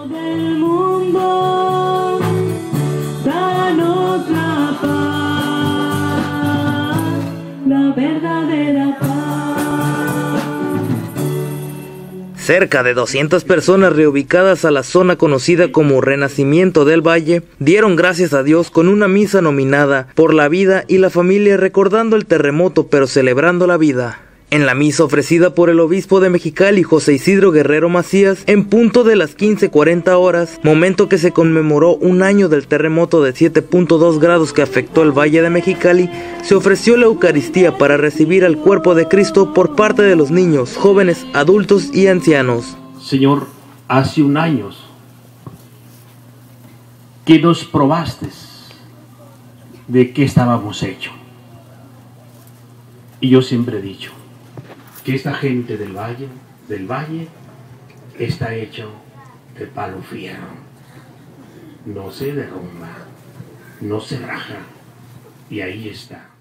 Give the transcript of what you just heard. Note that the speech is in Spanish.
Del mundo, danos la paz, la verdadera paz. Cerca de 200 personas reubicadas a la zona conocida como Renacimiento del Valle dieron gracias a Dios con una misa nominada por la vida y la familia, recordando el terremoto pero celebrando la vida. En la misa ofrecida por el obispo de Mexicali, José Isidro Guerrero Macías, en punto de las 15:40 horas, momento que se conmemoró un año del terremoto de 7.2 grados que afectó el Valle de Mexicali, se ofreció la Eucaristía para recibir al cuerpo de Cristo por parte de los niños, jóvenes, adultos y ancianos. Señor, hace un año que nos probaste de qué estábamos hechos. Y yo siempre he dicho que esta gente del valle está hecho de palo fierro. No se derrumba, no se raja, y ahí está.